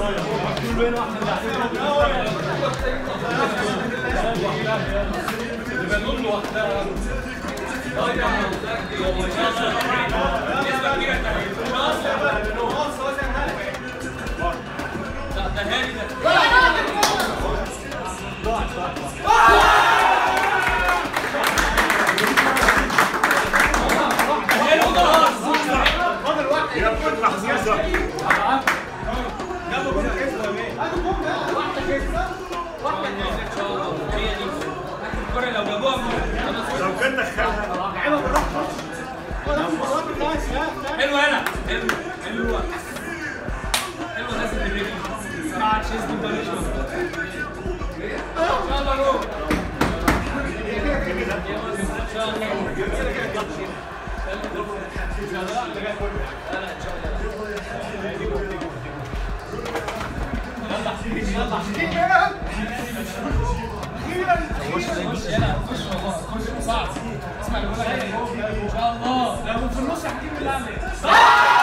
حلو هنا حلو حلو حلو ناس الرجل مع تشيز بالبريش يلا روح خش والله خش صعب اسمع اللي بقول لك ان شاء الله لو في النص هتجيب اللي